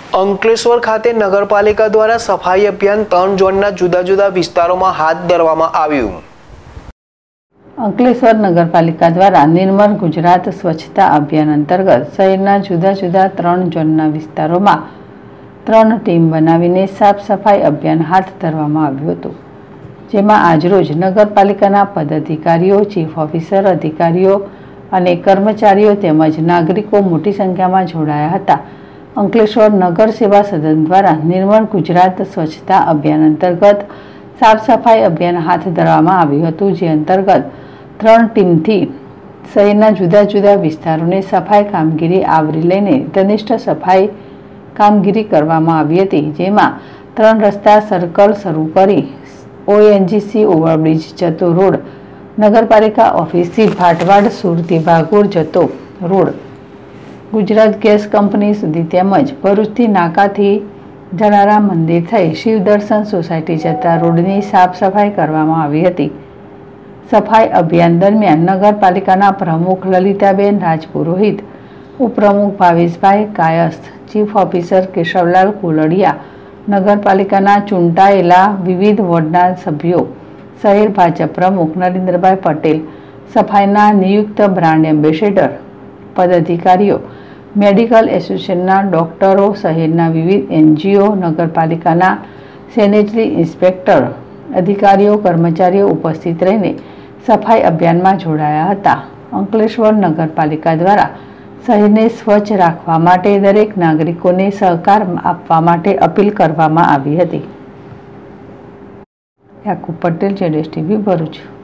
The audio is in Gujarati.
અંકલેશ્વર ખાતે નગરપાલિકા દ્વારા સફાઈ અભિયાન 3 ઝોનના જુદા જુદા વિસ્તારોમાં હાથ ધરવામાં આવ્યું। અંકલેશ્વર નગરપાલિકા દ્વારા નિર્મળ ગુજરાત સ્વચ્છતા અભિયાન અંતર્ગત શહેરના જુદા જુદા 3 ઝોનના વિસ્તારોમાં 3 ટીમ બનાવીને સાફ સફાઈ અભિયાન હાથ ધરવામાં આવ્યું હતું, જેમાં આજરોજ નગરપાલિકાના પદાધિકારીઓ, ચીફ ઓફિસર, અધિકારીઓ અને કર્મચારીઓ તેમજ નાગરિકો મોટી સંખ્યામાં જોડાયા હતા। અંકલેશ્વર નગર સેવા સદન દ્વારા નિર્મળ ગુજરાત સ્વચ્છતા અભિયાન અંતર્ગત સાફ સફાઈ અભિયાન હાથ ધરવામાં આવ્યું હતું, જે અંતર્ગત 3 ટીમથી શહેરના જુદા જુદા વિસ્તારોની સફાઈ કામગીરી આવરી લઈને ઘનિષ્ઠ સફાઈ કામગીરી કરવામાં આવી હતી, જેમાં 3 રસ્તા સર્કલ શરૂ કરી ઓએનજીસી ઓવરબ્રિજ જતો રોડ, નગરપાલિકા ઓફિસથી ભાટવાડ સુરતી ભાગોળ જતો રોડ, ગુજરાત ગેસ કંપની સુધી તેમજ ભરૂચથી નાકાથી જલારામ મંદિર થઈ શિવ દર્શન સોસાયટી જતા રોડની સાફ સફાઈ કરવામાં આવી હતી। સફાઈ અભિયાન દરમિયાન નગરપાલિકાના પ્રમુખ લલિતાબેન રાજપુરોહિત, ઉપપ્રમુખ ભાવેશભાઈ કાયસ્થ, ચીફ ઓફિસર કેશવલાલ કુલડિયા, નગરપાલિકાના ચૂંટાયેલા વિવિધ વોર્ડના સભ્યો, શહેર ભાજપ પ્રમુખ નરેન્દ્રભાઈ પટેલ, સફાઈના નિયુક્ત બ્રાન્ડ એમ્બેસેડર, પદાધિકારીઓ, મેડિકલ એસોસિએશનના ડોક્ટરો, શહેરના વિવિધ એનજીઓ, નગરપાલિકાના સેનેટરી ઇન્સ્પેક્ટર, અધિકારીઓ, કર્મચારીઓ ઉપસ્થિત રહીને સફાઈ અભિયાનમાં જોડાયા હતા। અંકલેશ્વર નગરપાલિકા દ્વારા શહેરને સ્વચ્છ રાખવા માટે દરેક નાગરિકોને સહકાર આપવા માટે અપીલ કરવામાં આવી હતી। યાકુબ પટેલ, જેડેશ ટીવી, ભરૂચ।